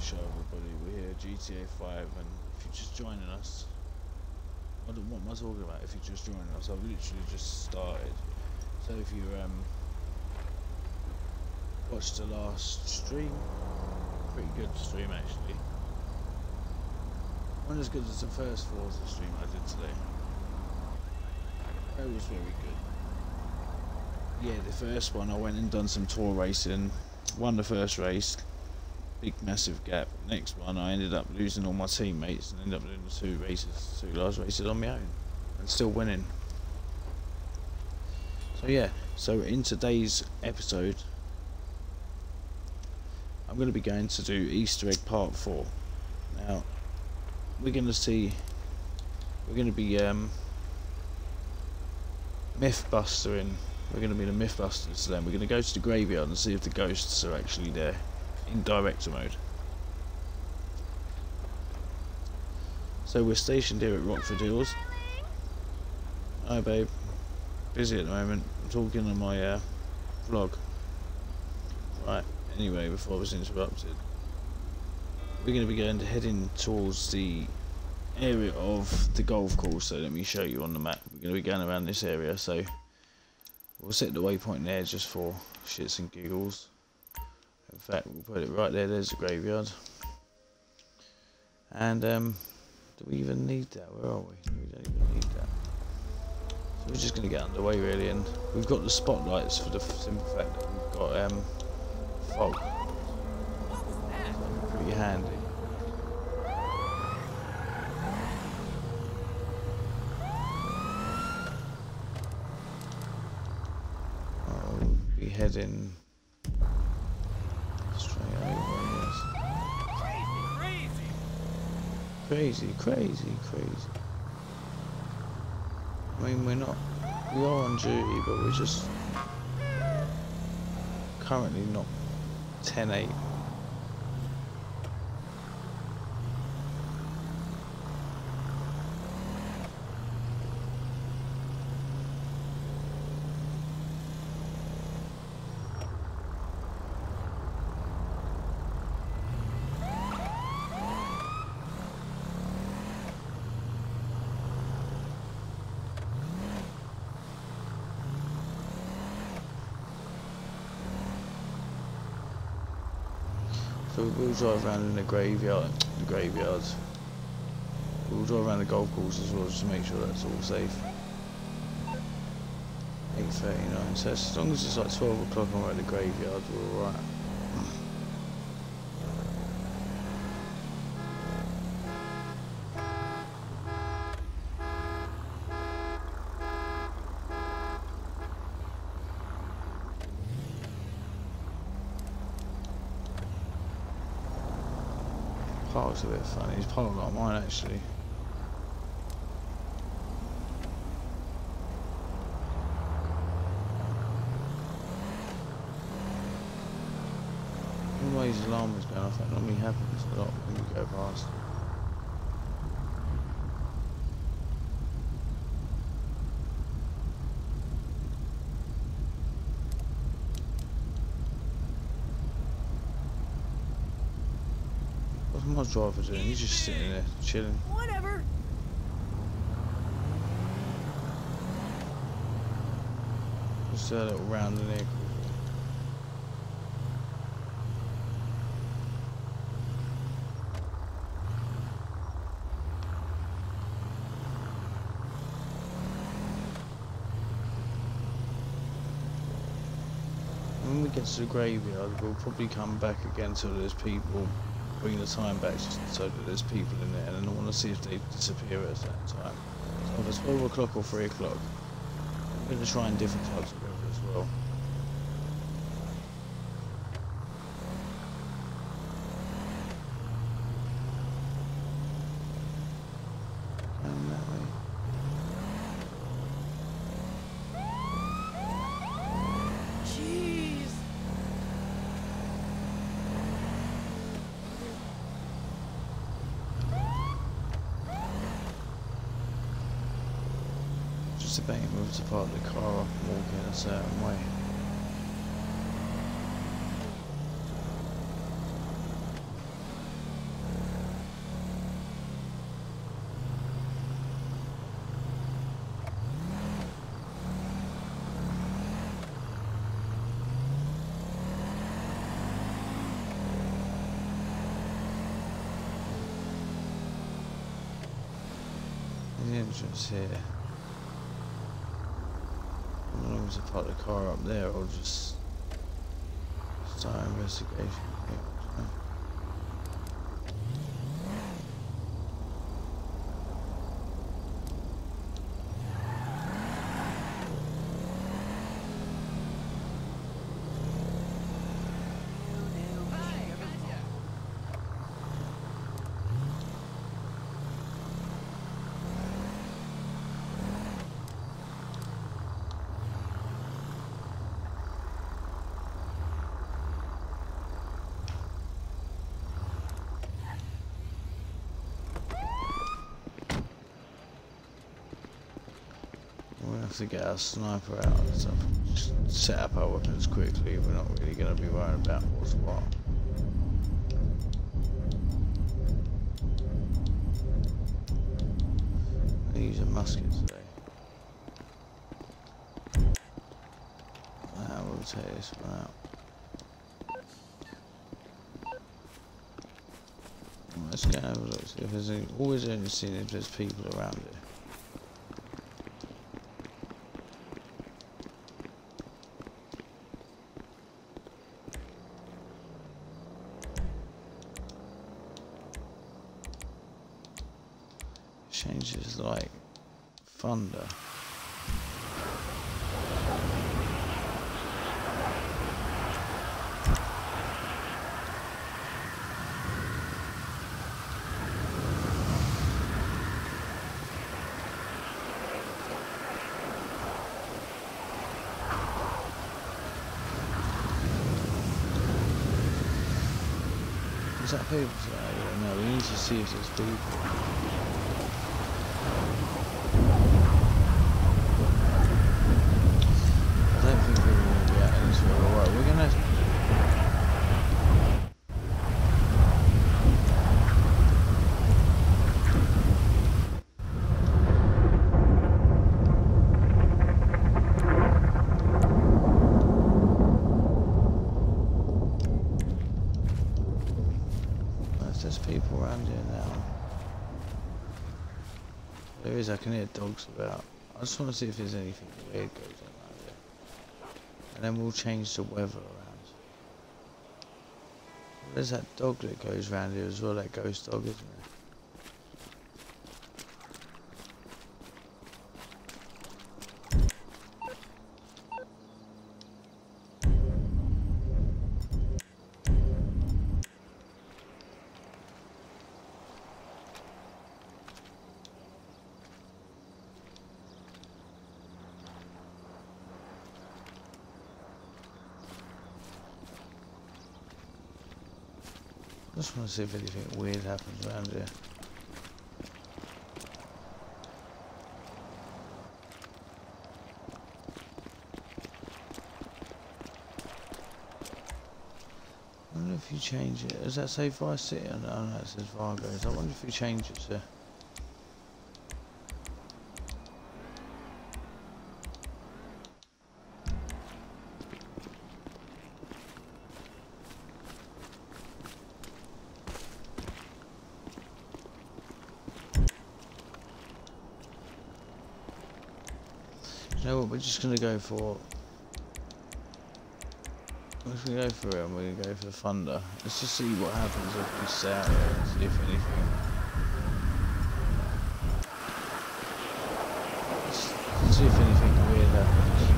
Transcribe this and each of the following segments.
show everybody we're here, GTA 5, and if you're just joining us, what am I talking about? If you're just joining us, I've literally just started. So if you watched the last stream, pretty good stream actually. Not as good as the first Forza stream I did today. It was very good. Yeah, the first one I went and done some tour racing, won the first race. Big massive gap. Next one I ended up losing all my teammates and ended up doing the two last races on my own and still winning. So yeah, so in today's episode I'm going to be going to do Easter egg part 4. Now we're going to be myth bustering. We're going to be the myth busters today. We're going to go to the graveyard and see if the ghosts are actually there in director mode. So we're stationed here at Rockford Hills. Hi babe, busy at the moment, I'm talking on my vlog. Right, anyway, before I was interrupted, we're going to be heading towards the area of the golf course. So let me show you on the map. We're going to be going around this area, so we'll set the waypoint there just for shits and giggles. In fact, we'll put it right there. There's the graveyard. And do we even need that? Where are we? We don't even need that. So we're just going to get underway really, and we've got the spotlights for the simple fact that we've got fog. So that'll be pretty handy. I'll be heading straight over, I guess. Crazy. I mean, we are on duty, but we're just currently not 10-8. So we'll drive around in the graveyard. We'll drive around the golf course as well, just to make sure that's all safe. 8:39. So as long as it's like 12 o'clock and we're at the graveyard, we're alright. Park's a bit funny. He's parked like mine actually. The way his alarm was going off, that normally happens a lot when you go past. What's my driver doing? He's just sitting there, chilling. Whatever. Just a little round in here. When we get to the graveyard, we'll probably come back again till there's people. Bring the time back just so that there's people in there, and then I want to see if they disappear at that time. So if it's 12 o'clock or 3 o'clock, I'm going to try in different types of weather as well. Going that way. Jeez. Just debating whether to park the car up and walk in a certain way. entrance here. I'm going to park the car up there or just start an investigation here. We'll have to get our sniper out and stuff. Just set up our weapons quickly. We're not really going to be worried about what's what. I'm going to use a musket today. Now we'll take this one out. Let's go and have a look, see if there's any, always only seen if there's people around here. Changes like thunder. Is that people? I don't know. We need to see if there's people. I don't think we're going to be out in this world. Alright, we're going to... There's people around here now. There is, I can hear dogs about. I just want to see if there's anything weird goes on around here. And then we'll change the weather around. There's that dog that goes around here as well, that ghost dog, isn't there? I just want to see if anything weird happens around here. I wonder if you change it. Does that say Vice City? Oh no, it says Vargos. I wonder if you change it to... You know what, we're just going to go for... We're just going to go for it and we're going to go for the thunder. Let's just see what happens if we stay out here and see if anything... Let's see if anything weird happens.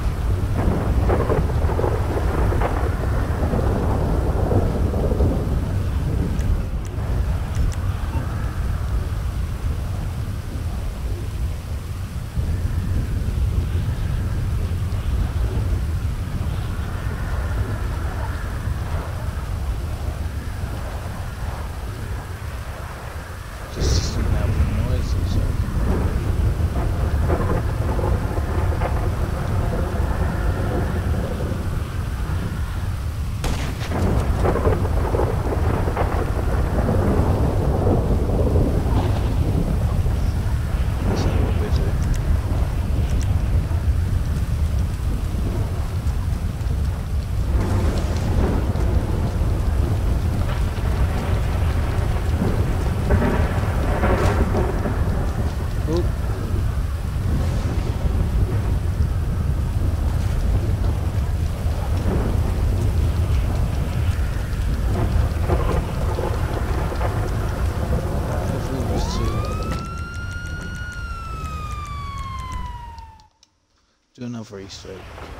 Free Street.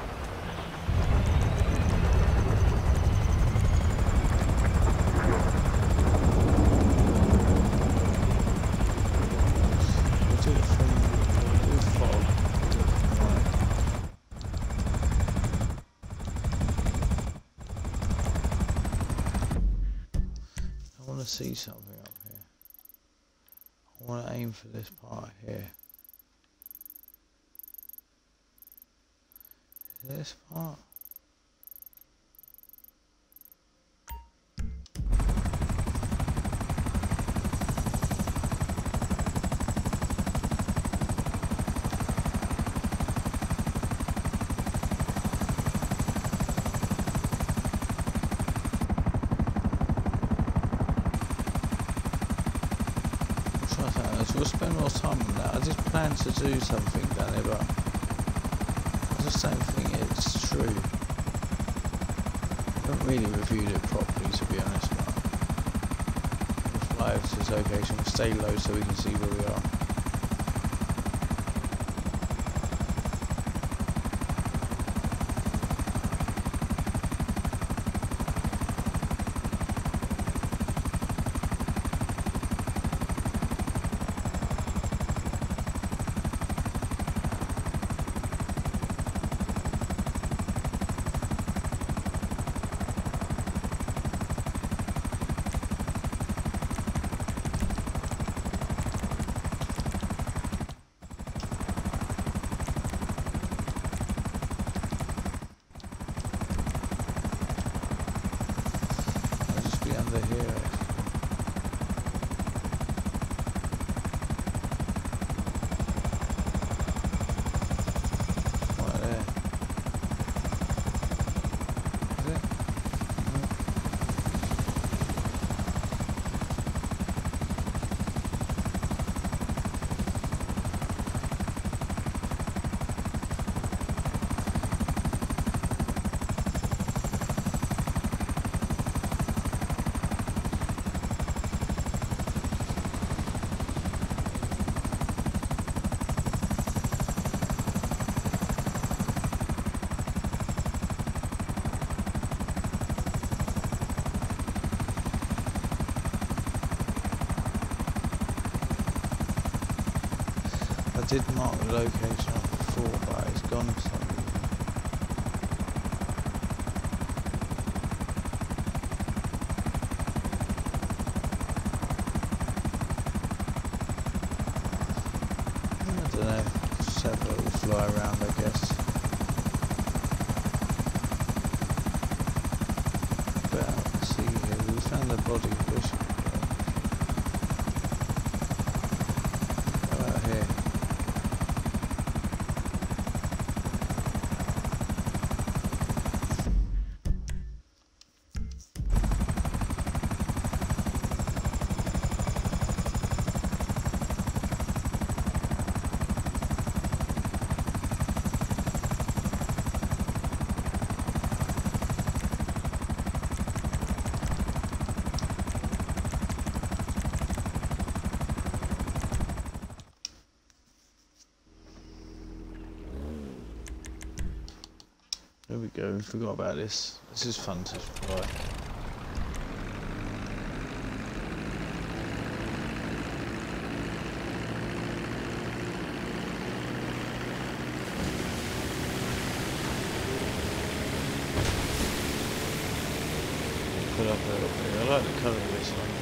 We'll do it from fog. Right. I want to see something up here. I want to aim for this part here. This part. We'll spend more time on that. I just plan to do something down there, but I just don't think it's true. I haven't really reviewed it properly, to be honest. But we'll fly over to this location, we'll stay low so we can see where we are. Under here, right there. Is it? No. I did mark the location up before, but it's gone for some reason. I don't know, just have a little fly around, I guess. But let's see here, we found the body of Bishop. Go out here. There we go, we forgot about this. This is fun to fly. Put up a little bit. I like the colour of this one.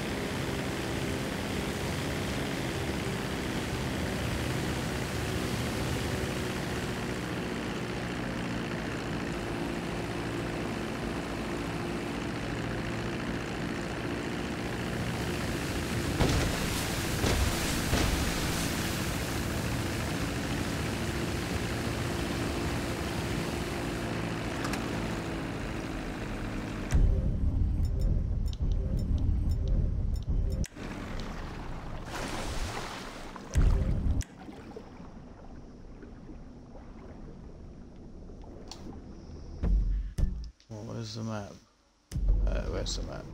Where's the map? Where's the map?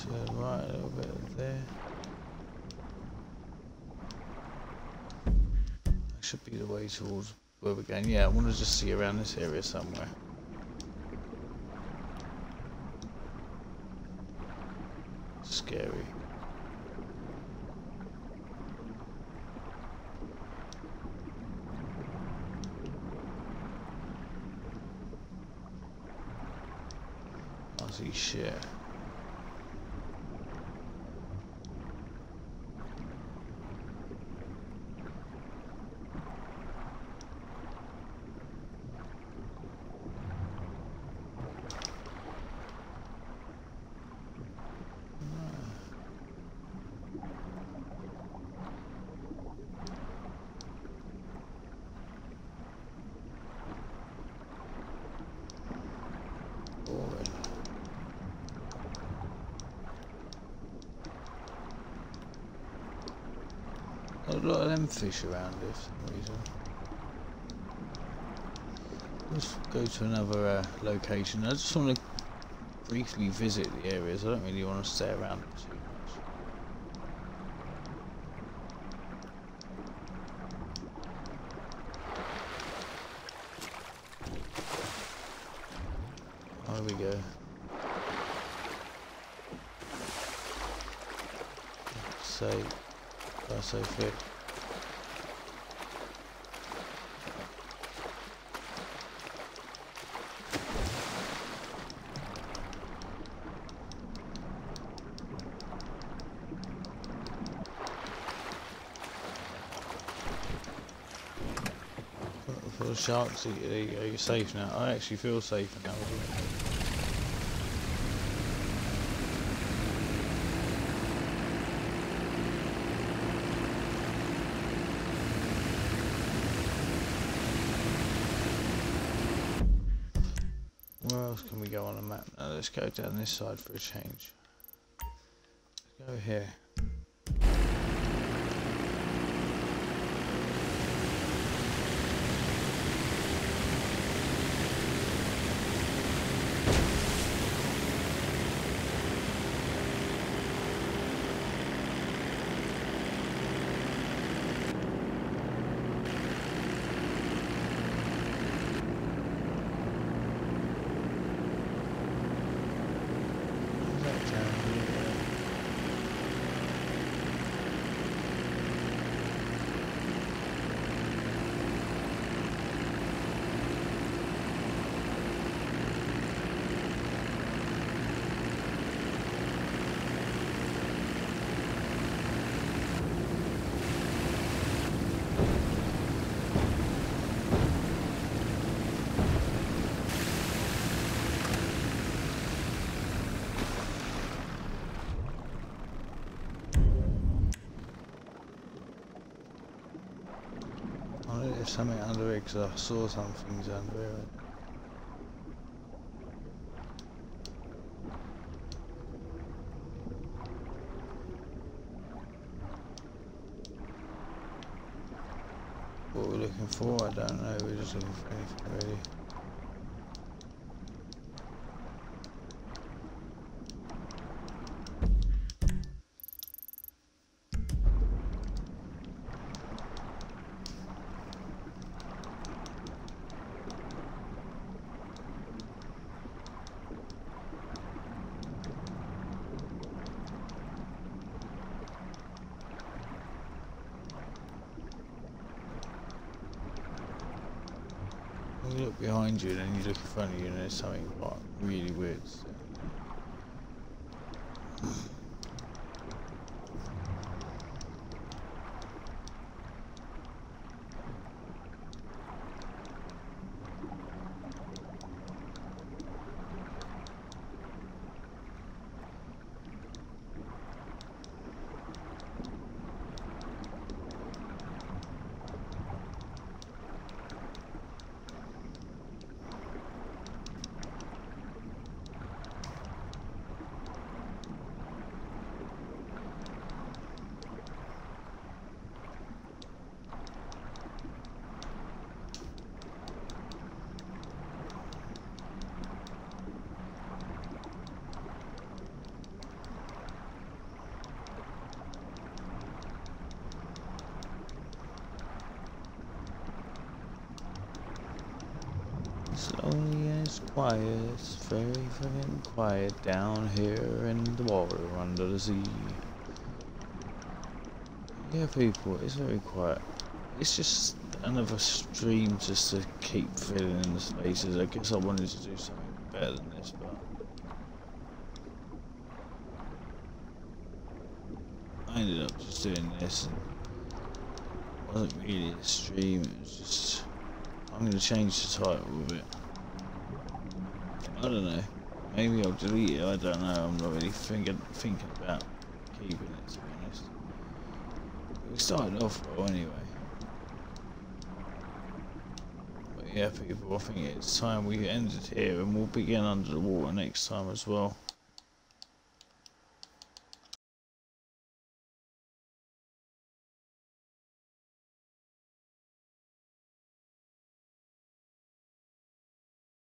Turn right a little bit there. That should be the way towards where we're going. Yeah, I want to just see around this area somewhere. Scary. I see shit. A lot of them fish around here for some reason. Let's go to another location. I just want to briefly visit the areas. I don't really want to stay around too much. There we go. So thick. For the sharks, there you go, you're safe now. I actually feel safe now. Where else can we go on a map? Now let's go down this side for a change. Let's go here. There's something under it because I saw some things under it. What we're looking for, I don't know, we're just looking for anything really. You look behind you and then you look in front of you and there's something like really weird. It's lonely and it's quiet. It's very fucking quiet down here in the water under the sea. Yeah, people, it's very quiet. It's just another stream just to keep filling in the spaces. I guess I wanted to do something better than this, but I ended up just doing this, and it wasn't really a stream. It was just, I'm going to change the title of it. I don't know. Maybe I'll delete it. I don't know. I'm not really thinking about keeping it, to be honest. But we started off well anyway. But yeah, people, I think it's time we ended here, and we'll begin under the water next time as well.